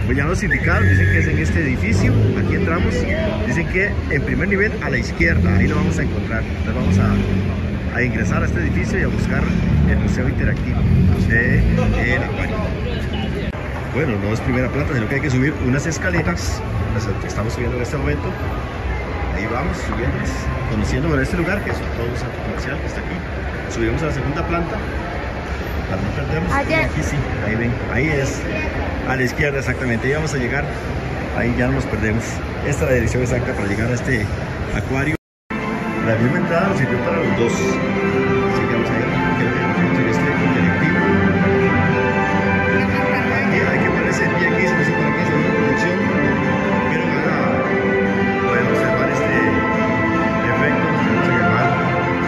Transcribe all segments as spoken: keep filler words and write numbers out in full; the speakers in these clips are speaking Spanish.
Pues ya nos indicaron, dicen que es en este edificio. Aquí entramos, dicen que en primer nivel a la izquierda, ahí lo vamos a encontrar. Entonces vamos a, a ingresar a este edificio y a buscar el museo interactivo de el acuario. Bueno, no es primera planta, sino que hay que subir unas escaleras, las que estamos subiendo en este momento. Ahí vamos subiendo, conociendo bueno, este lugar, que es todo un centro comercial que está aquí. Subimos a la segunda planta, para no perdernos. Allá. Aquí sí, ahí ven, ahí es, a la izquierda exactamente. Ahí vamos a llegar, ahí ya no nos perdemos. Esta es la dirección exacta para llegar a este acuario. La misma entrada nos sirvió para los dos. Así que vamos a ver qué tenemos en este interactivo. Aquí hay que ponerse el pie aquí, no sé para qué se ve la producción, pero van a pueden observar este efecto que tenemos en el mar.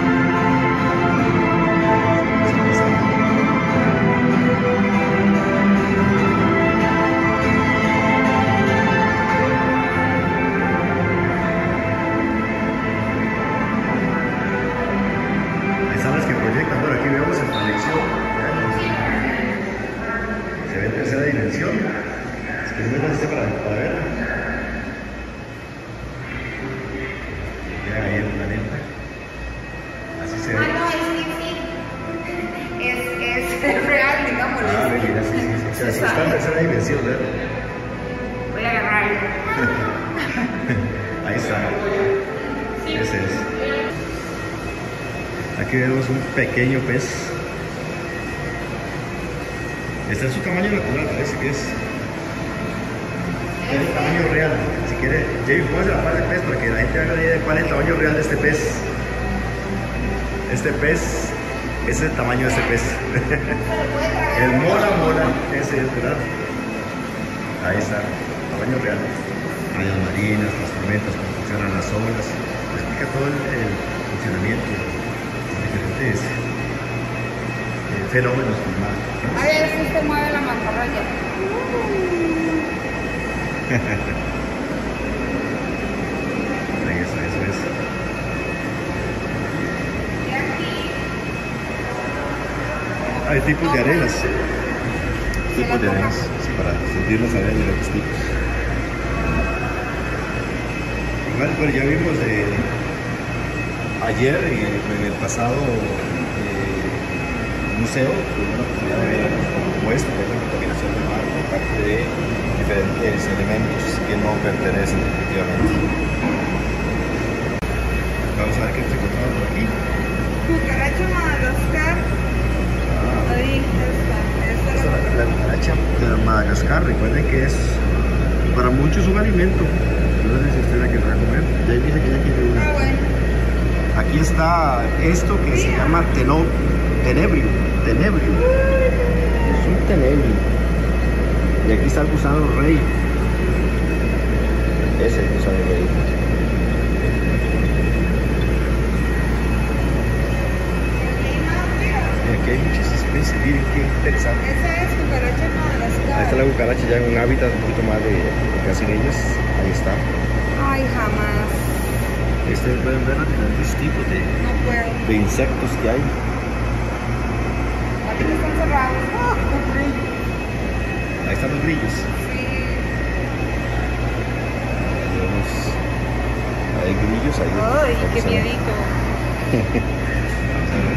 Está pasando. Ahí están las que proyectan. Bueno, aquí vemos en proyección. Se ve en tercera dimensión. Es que es muy grande para, para ver. Vean ahí el planeta. Así se ve. Ah, no, es que sí. Es, es real, digámoslo. Ah, mira, sí, sí, sí. O sea, sí está en tercera dimensión, ¿verdad? Voy a agarrarlo. Ahí está. Ese es. Aquí vemos un pequeño pez. Este es su tamaño natural, parece que es. Es el tamaño real. Si quiere, Jamie, ¿cómo se la parte del pez? Para que la gente haga la idea de cuál es el tamaño real de este pez. Este pez, ese es el tamaño de este pez. El mola mola, ese es, ¿verdad? Ahí está, tamaño real. Áreas marinas, las tormentas, cómo funcionan las olas. Explica todo el, el funcionamiento de diferentes eh, fenómenos climáticos. A ver si usted mueve la mantarraya. Eso, eso es. Y aquí. Hay tipos de arenas. Tipos de arenas. Sí, para sentir las arenas de los tipos. Igual, bueno, ya vimos de ayer y en el pasado eh, museo, tuvimos la oportunidad de ver cómo esto, que es la contaminación del mar por parte de diferentes elementos que no pertenecen definitivamente. Vamos a ver qué nos encontramos por aquí. Cucaracha Madagascar. Ah, Ahí está. Esta esta es es la, la cucaracha de Madagascar. Recuerden que es para muchos un alimento. No sé si usted la querrá comer. Ya dice que ya quiere una. Ah, bueno. Aquí está esto que se llama teno, tenebrio. Tenebrio. Es un tenebrio. Y aquí está el gusano rey. Ese es el gusano rey. Y aquí hay muchas especies. Miren qué interesante. Esa es cucaracha Madagascar. Ahí está la cucaracha ya en un hábitat un poquito más de, de que hacen ellos. Ahí está. Ay, jamás. Este pueden ver los diferentes tipos de, No puedo. de insectos que hay. Aquí están cerrados. ¡Ah, qué brillo! Ahí están los grillos. Sí. Vemos, hay grillos ahí. Ay, Vamos qué a ver. miedito. Vamos a ver.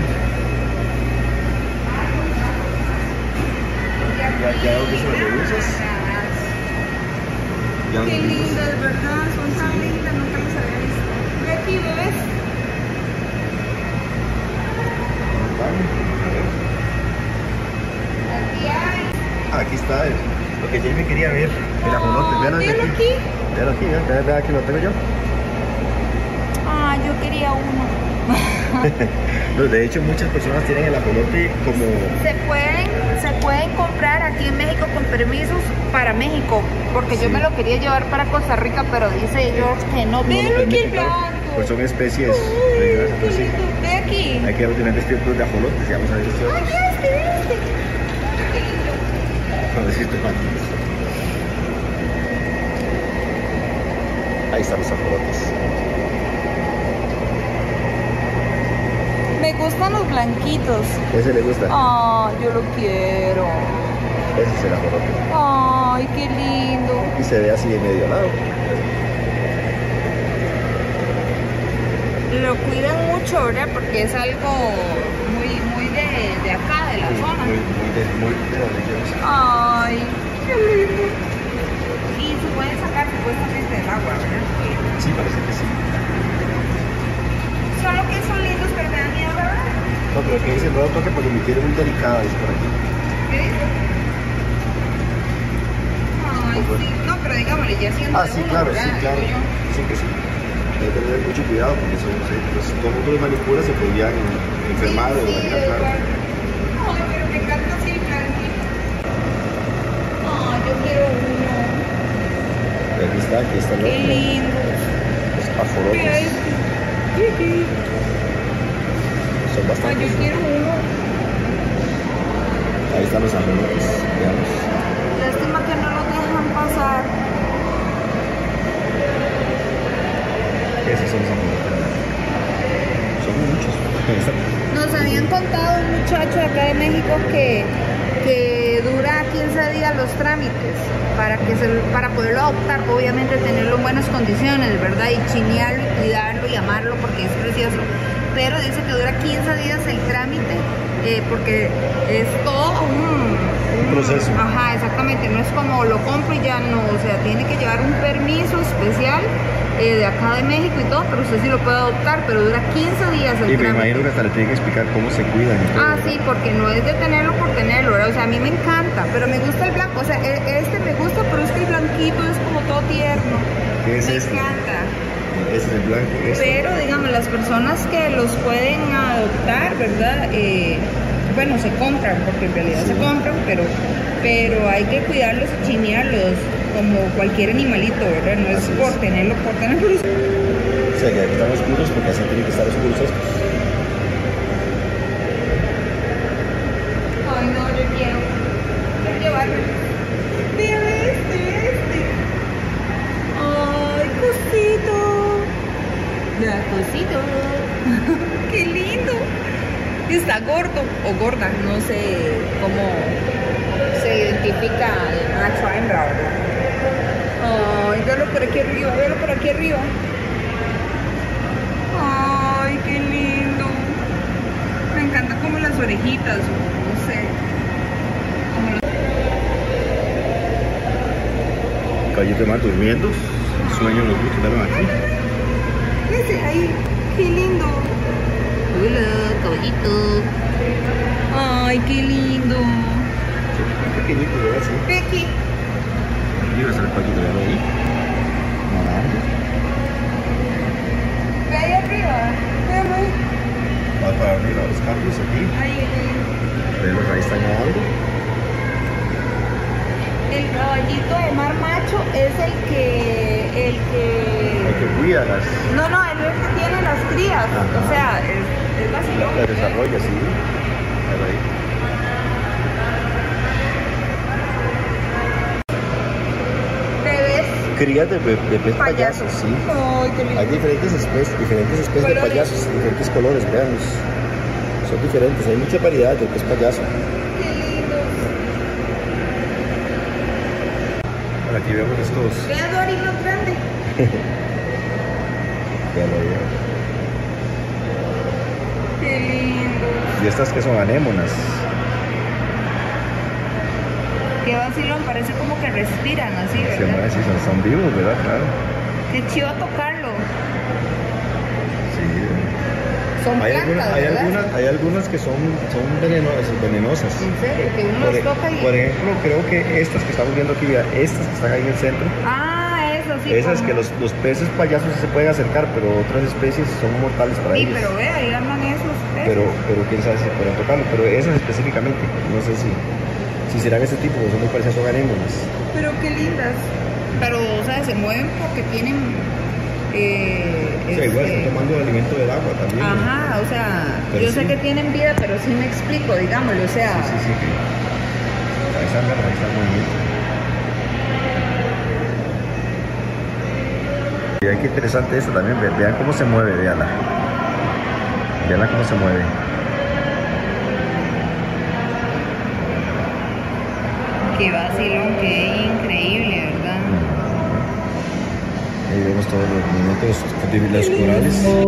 Ya, ya veo que son las medusas. Ya Qué los vimos. lindas, ¿verdad? Son tan lindas, nunca las había visto. Ve aquí, bebés. Aquí hay. Aquí está el, lo que Jamie quería ver, el ajolote. Vean Míralo aquí. aquí. Vean aquí, vean, vean aquí lo tengo yo. Ah, yo quería uno. No, de hecho, muchas personas tienen el ajolote como... Se pueden, se pueden comprar aquí en México con permisos para México, porque yo Sí. me lo quería llevar para Costa Rica, pero dice ellos que no. no Ve lo aquí permiten, el claro, blanco. pues son especies Uy, regionales, qué entonces sí. lindo. Ve aquí. Hay que ver diferentes tipos de ajolotes y vamos a ver estos Ay, otros. ve este, ve este. Qué lindo. Para decirte cuántos. Ahí están los ajolotes. Me gustan los blanquitos. Ese le gusta. Ah, yo lo quiero. Ese es el ajolote. Ah, Ay, qué lindo. Y se ve así de medio lado. Lo cuidan mucho, ¿verdad? Porque es algo muy, muy de, de acá, de la Sí, zona. muy, muy de, muy de la región. Ay, qué lindo. Y se pueden sacar supuestamente del agua, ¿verdad? Sí, parece que sí. Solo que son lindos, pero me dan miedo, ¿verdad? No, pero que dice, no lo toque porque mi piel es muy delicada, es por aquí. ¿Qué dice? Ay, sí. No, pero digámosle, ya siendo Ah, sí, uno, claro, ¿verdad? sí, claro. Digo yo. Sí que sí. Hay que tener mucho cuidado porque eso, no sé, pues, todo el mundo los manipula, se podrían enfermar Sí, o sí, dañar, claro. igual. Ay, pero me encanta así el blanquito. Ay, yo quiero uno. Aquí está, aquí está el Qué otro. lindo. Los Mira ajolotes. este. Jiji. Son Ay, bastantes. yo quiero uno. Ahí están los ajolotes, veamos. Lástima que no los dejan pasar. Esos son los ajolotes. Son muchos. Nos habían contado un muchacho acá de México que, que dura quince días los trámites para, que se, para poderlo adoptar, obviamente tenerlo en buenas condiciones, ¿verdad? Y chinearlo y cuidarlo y amarlo porque es precioso. Pero dice que dura quince días el trámite eh, porque es todo un, Un proceso. Ajá, exactamente. No es como lo compro y ya no. O sea, tiene que llevar un permiso especial eh, de acá de México y todo, pero usted sí lo puede adoptar, pero dura quince días el Y me trámite. imagino que hasta le tiene que explicar cómo se cuidan y todo. Ah, ¿verdad? sí, porque no es de tenerlo por tenerlo, ¿verdad? O sea, a mí me encanta, pero me gusta el blanco. O sea, e- este me gusta, pero es que el blanquito es como todo tierno. ¿Qué es me este? encanta. Ese es el blanco. Este. Pero, digamos, las personas que los pueden adoptar, ¿verdad? Eh, bueno, se compran, porque en realidad Sí. se compran, pero, pero hay que cuidarlos y chinearlos como cualquier animalito, ¿verdad? No es Así es. por tenerlo, por tenerlo. O sea, que aquí están oscuros porque así tienen que estar oscuros estos. Ay, no, yo quiero. Quiero llevarlo. Vea este, vea este. Ay, cosito. Vea, cosito. Qué lindo. Y está gordo o gorda, no sé cómo se identifica el macho hembra, ¿verdad? Ay, véalo por aquí arriba, véalo por aquí arriba. Ay, qué lindo. Me encanta como las orejitas, no sé. Como las... Caballito de mar durmiendo. Sueño los gusta, ¿verdad? Aquí. Ese ahí, qué lindo. Hola, caballito. Ay, qué lindo. Pequeñito, ¿verdad? Sí. Pequi. Aquí va a estar el caballito de mar ahí. Nadando. Ve ahí arriba. Véalo ahí. Va para arriba los cambios aquí. Ahí, ahí. Velos ahí están nadando. El caballito de mar macho es el que, el que... Hay que cuidar las. No, no, él es el que tiene las crías. Ajá. O sea, es, es vacilón. La desarrolla, sí. Pero ahí. Bebés Crías de, de, de pez payaso, payasos. sí. Ay, qué lindo. Hay diferentes especies, diferentes especies de Colores. payasos, diferentes colores, veamos. Son diferentes, hay mucha variedad de pez payaso. Qué lindo. Ahora aquí vemos estos. Vea Dory más grande. Veanlo ahí. Qué lindo. Y estas que son anémonas. Qué vacilón, parece como que respiran así, Se ¿verdad? mueven, sí, son, son vivos, ¿verdad? Claro. Qué chido tocarlo. Sí. Son Hay plantas, algunas, hay ¿verdad? algunas, hay algunas que son, son venenosas, venenosas. En serio, que uno Por, los e- toca y... por ejemplo, creo que estas que estamos viendo aquí, mira, estas que están ahí en el centro, Ah, eso sí. esas como- que los, los peces payasos sí se pueden acercar, pero otras especies son mortales para Sí, ellos. pero vea, ahí andan esos peces. pero, pero quién sabe si pueden tocarlo, pero esas específicamente, no sé si, si serán ese tipo, porque son muy parecidas, son anémonas. Pero qué lindas. Pero, o sea, se mueven porque tienen... Eh, O sea, igual este, están tomando alimento del agua también. Ajá, o sea, Pero yo sé sí. que tienen vida, pero sí me explico, digámoslo, o sea... Sí, sí, sí. Ahí están, ahí está el movimiento. Vean qué interesante esto también, ve- vean cómo se mueve, veanla. Veanla cómo se mueve. Qué Qué vacilón, qué increíble, ¿verdad? Ahí vemos todos los movimientos de los corales.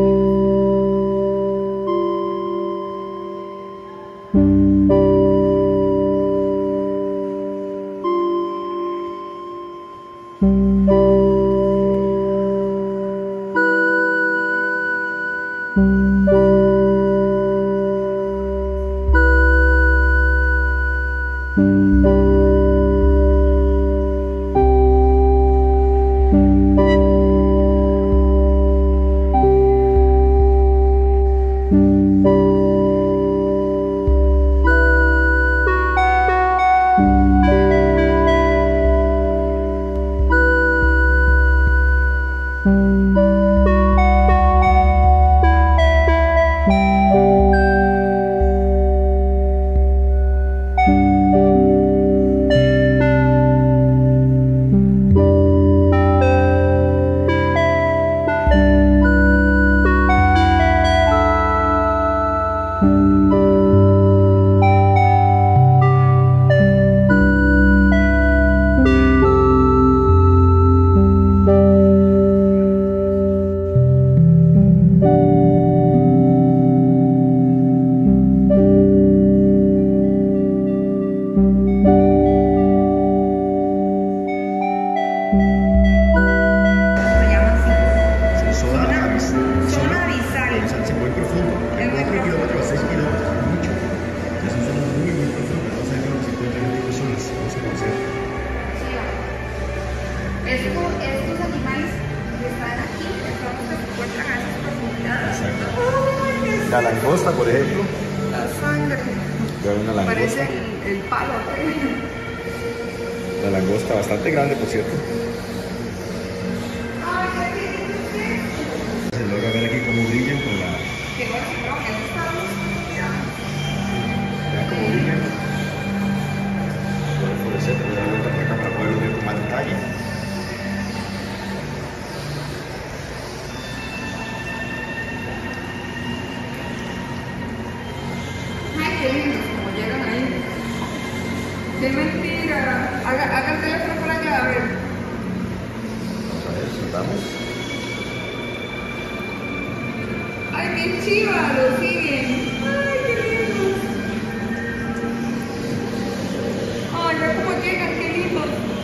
La langosta, por ejemplo. La sangre. Una langosta. Parece el, el palo. La langosta bastante grande, por cierto. Se logra ver aquí cómo brillan con la... Vean cómo brillan. Puede florecer, pero dar vuelta por acá para poderlo ver con más detalle. ¡Qué mentira! Haga, haga el teléfono por allá, a ver. Vamos a ver, soltamos. ¡Ay, qué chiva! Lo siguen. ¡Ay, qué lindo! ¡Ay, ya cómo llegan! ¡Qué lindo!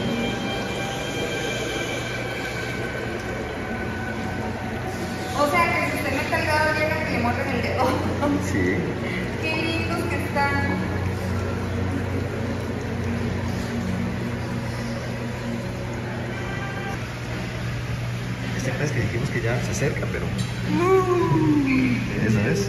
O sea que si usted mete el dedo, llegan y le muerden el dedo. Sí. ¡Qué lindos que están! Este pez que dijimos que ya se acerca, pero... Eso es.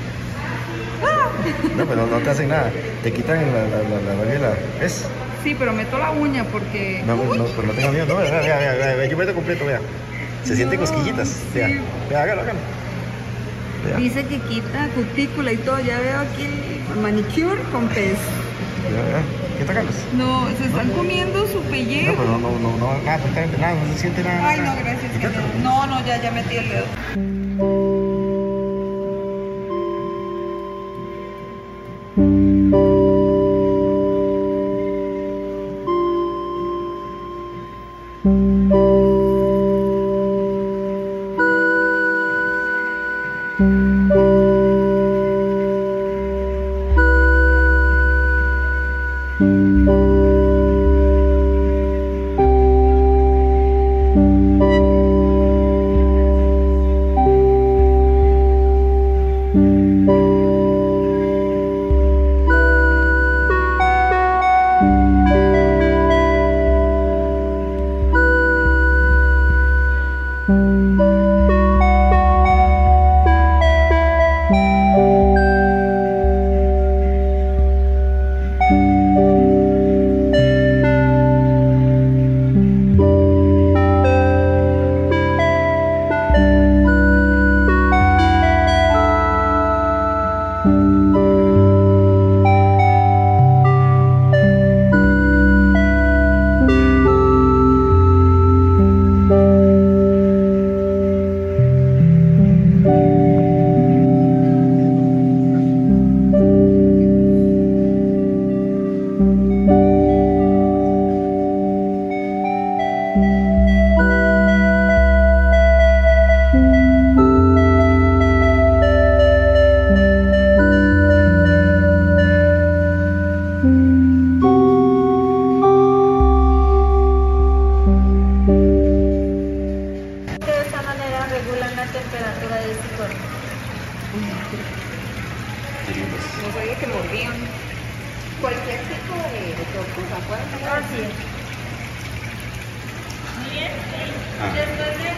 No, pero no te hacen nada. Te quitan la, la, la, la varela. ¿Ves? Sí, pero meto la uña porque... No, no, pero no tengo miedo. No, vea, vea, vea, vea, vea, yo meto completo, vea. Se no, sienten cosquillitas. Sí. Vea, vea, hágalo, hágalo. Vea. Dice que quita cutícula y todo. Ya veo aquí el manicure con pez. Vea, vea. ¿Qué está, Carlos? No, se están no, comiendo su pellejo. No, pero no, no, no, no, nada, absolutamente nada, no se siente nada. Ay, no, gracias. Que no, no, ya, ya metí el dedo.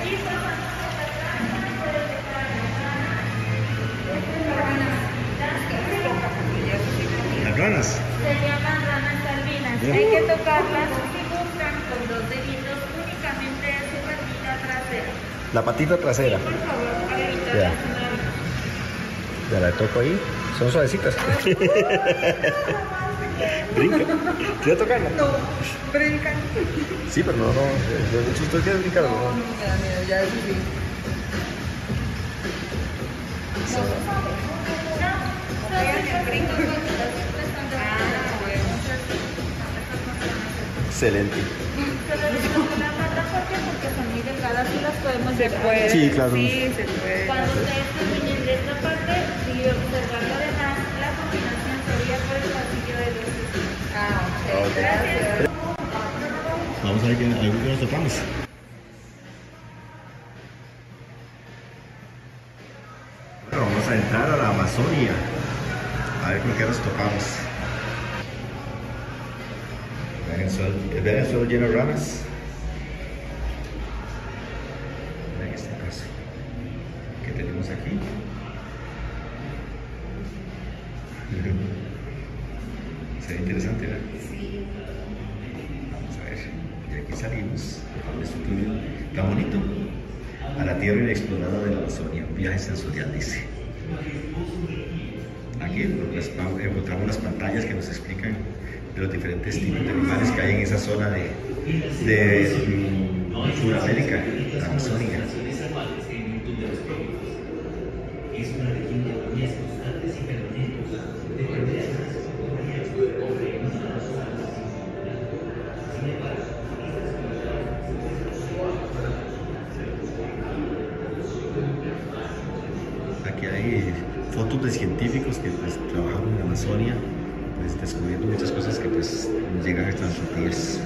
Las ranas. Se llaman ranas albinas. Bien. Hay que tocarlas si gustan con dos deditos únicamente de su patita trasera. La patita trasera. Por favor, para evitar Ya. lastimar. Ya la toco ahí. Son suavecitas. Brinca. ¿Quieres tocarla? No, brincan. Sí, pero no, no. De hecho, ¿usted quiere brincar o no? No, me da miedo, ya eso sí. So- Excelente. Porque son muy delgadas y las podemos se puede. Sí, claro. Sí, se puede. Cuando ustedes terminen de esta parte, si observan lo demás, la combinación sería por el pasillo de luces. Ah, ok. Ok. Gracias. Vamos a ver que algo que nos tocamos. Bueno, vamos a entrar a la Amazonia. A ver con qué nos topamos. Vean el suelo, vean el suelo lleno de ranas. Vean este caso. ¿Qué tenemos aquí? Se ve interesante, ¿verdad? Sí. Vamos a ver. Y aquí salimos. Esto está bonito. A la tierra inexplorada de la Amazonia. Un viaje sensorial, dice. Aquí pues, encontramos unas pantallas que nos explican de los diferentes tipos de animales que hay en esa zona de, de mm, Sudamérica, la Amazonia. Aquí hay fotos de científicos que pues, trabajaron en la Amazonia, pues, descubriendo muchas cosas que pues, llegan hasta nuestros días.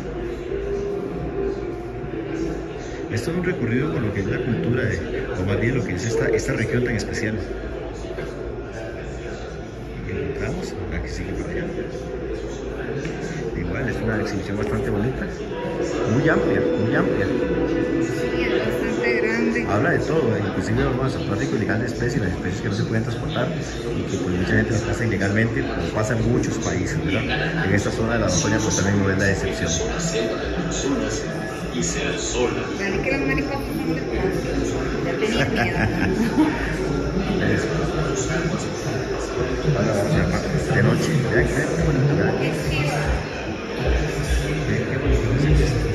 Esto es un recorrido por lo que es la cultura, de, o más bien lo que es esta, esta región tan especial. Y encontramos, aquí sigue para allá. Igual es una exhibición bastante bonita, muy amplia, muy amplia. Sí, es bastante grande. Habla de todo, inclusive vamos a tráfico ilegal de especies, las especies que no se pueden transportar y que pues, mucha gente las pasa ilegalmente, como pasa en muchos países, ¿verdad? En esta zona de la Amazonia pues también no es la excepción. Vale que las mariposas son de plástico. Ya tenía miedo. Eso. Ahora vamos a de noche, vean qué bonito, ¿verdad? Qué chido. Vean qué bonito es esto.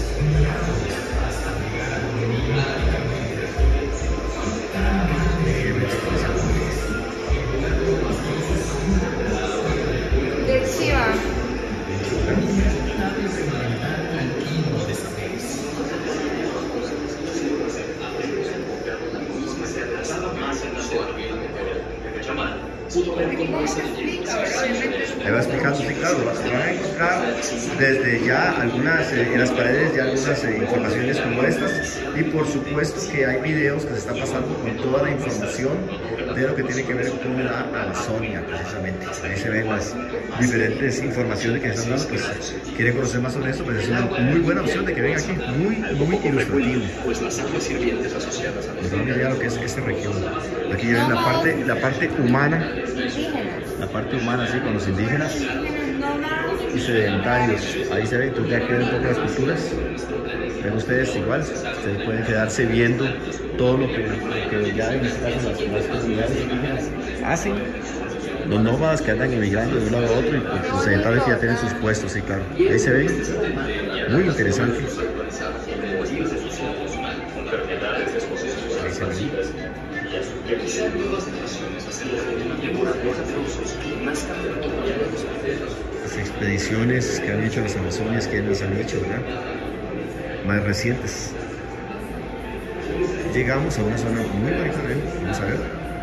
Qué chiva. Ahí va explicando, sí, claro, van a encontrar desde ya algunas, eh, en las paredes ya algunas eh, informaciones como estas y por supuesto que hay videos que se están pasando con toda la información de lo que tiene que ver con la Amazonia precisamente. Ahí se ven las diferentes informaciones que se están dando, pues quiere conocer más sobre eso, pues es una muy buena opción de que venga aquí, muy, muy ilustrativo. Pues las aguas sirvientes asociadas a Pues vamos a ver lo que es esta región. Aquí ya ven la parte, la parte humana, la parte humana, sí, con los indígenas y sedentarios. Ahí se ve, tú ya quedan un poco las culturas. Ven ustedes igual, ustedes pueden quedarse viendo todo lo que, lo que ya en este caso las, las comunidades indígenas hacen. Los nómadas que andan emigrando de un lado a otro y pues, los sedentarios que ya tienen sus puestos, sí, claro. Ahí se ven, muy interesante. Ahí se ven. Las expediciones que han hecho las Amazonias, que las han hecho, ¿verdad? Más recientes. Llegamos a una zona muy bonita, ¿eh? Vamos a ver.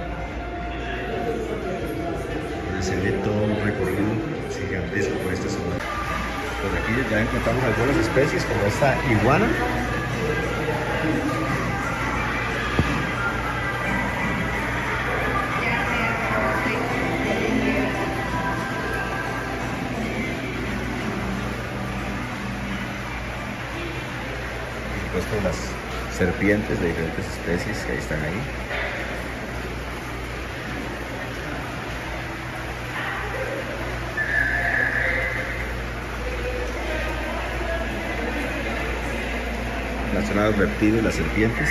Se ve todo un recorrido gigantesco por esta zona. Por aquí ya encontramos algunas especies como esta iguana. Por supuesto las serpientes de diferentes especies que ahí están ahí. La zona de los reptiles, las serpientes.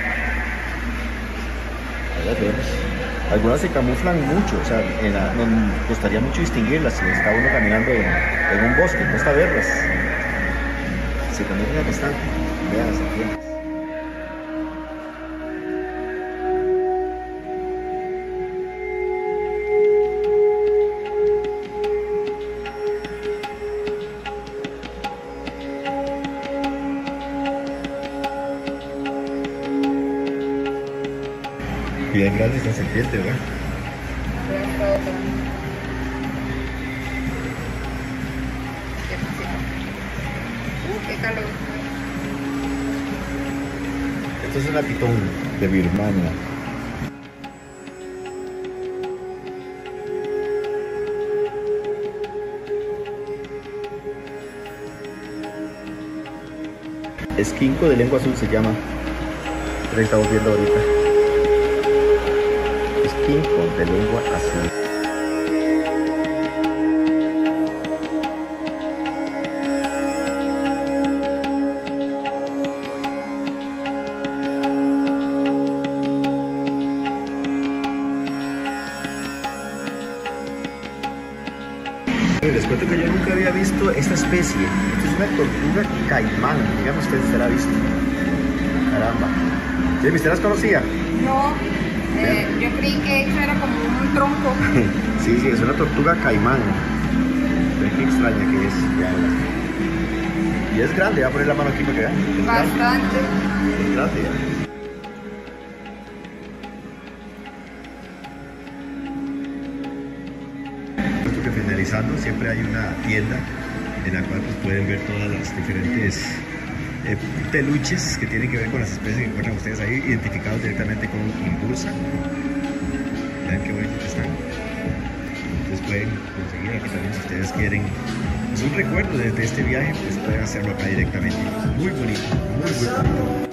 Allá tenemos. Algunas se camuflan mucho, o sea, en la, nos costaría mucho distinguirlas si está uno caminando en, en un bosque, cuesta verlas. Se camuflan bastante. Vean las serpientes. Bien grande esta serpiente, ¿verdad? Uh, qué calor. Esto es una pitón de Birmania. Esquinco de lengua azul se llama. Lo estamos viendo ahorita. Esquinco de lengua azul. Les cuento que yo nunca había visto esta especie. Esto es una tortuga caimán. Díganme ustedes si se la ha visto. Caramba. ¿Sí? ¿Usted las conocía? No, eh, yo creí que eso era como un tronco. Sí, sí, es una tortuga caimán. Ven qué extraña que es. Veanla. Y es grande, voy a poner la mano aquí para que vean. Es Bastante. Grande. Es grande, ya. Finalizando, siempre hay una tienda en la cual pues, pueden ver todas las diferentes eh, peluches que tienen que ver con las especies que encuentran ustedes ahí, identificados directamente con Impulsa. Vean qué bonitos que están. Entonces pueden conseguir aquí también si ustedes quieren. Es un recuerdo desde de este viaje, pues pueden hacerlo acá directamente. Muy bonito, muy, muy bonito.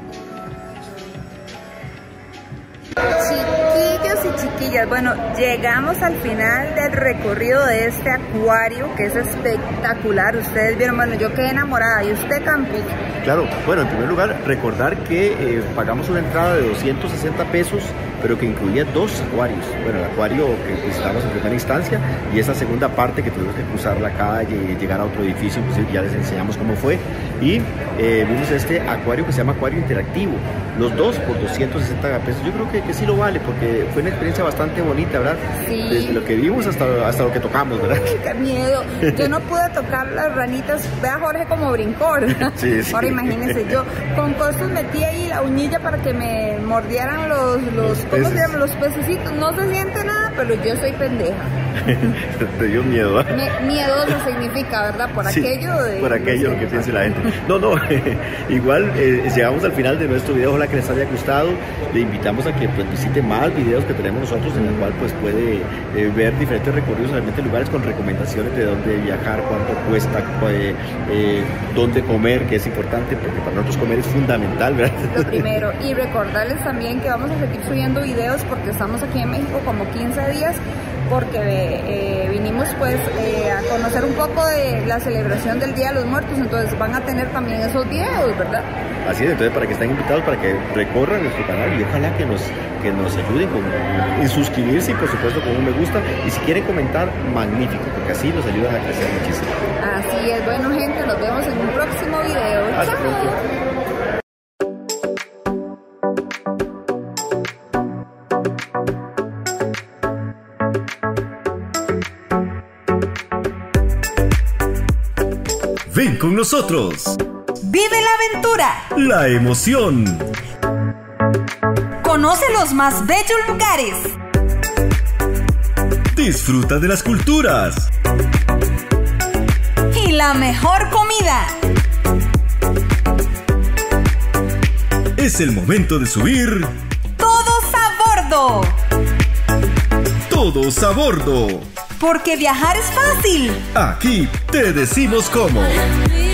Chiquillas, bueno, llegamos al final del recorrido de este acuario que es espectacular. Ustedes vieron, bueno, yo quedé enamorada. ¿Y usted, Campos? Claro, bueno, en primer lugar, recordar que eh, pagamos una entrada de doscientos sesenta pesos, pero que incluía dos acuarios. Bueno, el acuario que visitamos en primera instancia y esa segunda parte que tuvimos que cruzar la calle y llegar a otro edificio, inclusive ya les enseñamos cómo fue. Y eh, vimos este acuario que se llama Acuario Interactivo. Los dos por doscientos sesenta pesos. Yo creo que, que sí lo vale porque fue una experiencia bastante bonita, ¿verdad? Sí. Desde lo que vimos hasta, hasta lo que tocamos, ¿verdad? ¡Qué miedo! Yo no pude tocar las ranitas. Ve a Jorge como brincó, ¿verdad? Sí, sí. Ahora imagínense, yo con costos metí ahí la uñilla para que me mordieran los, los, los ¿cómo se llama? Los pececitos. No se siente nada, pero yo soy pendeja. Te dio miedo, ¿eh? Me, miedoso significa, ¿verdad? Por sí, aquello de... por aquello lo que piense la gente. No, no, igual eh, llegamos al final de nuestro video. Ojalá que les haya gustado. Le invitamos a que pues, visite más videos que tenemos nosotros, en el cual pues puede eh, ver diferentes recorridos, realmente lugares con recomendaciones de dónde viajar, cuánto cuesta, eh, eh, dónde comer, que es importante, porque para nosotros comer es fundamental, ¿verdad? Lo primero. Y recordarles también que vamos a seguir subiendo videos porque estamos aquí en México como quince días, porque eh, vinimos pues eh, a conocer un poco de la celebración del Día de los Muertos, entonces van a tener también esos videos, ¿verdad? Así es, entonces para que estén invitados, para que recorran nuestro canal y ojalá que nos, que nos ayuden con, en suscribirse y por supuesto con un me gusta, y si quieren comentar, magnífico, porque así nos ayudan a crecer muchísimo. Así es, bueno gente, nos vemos en un próximo video. Hasta ¡chao! pronto. Ven con nosotros. Vive la aventura. La emoción. Conoce los más bellos lugares. Disfruta de las culturas. Y la mejor comida. Es el momento de subir. Todos a bordo. Todos a bordo. Porque viajar es fácil. Aquí te decimos cómo.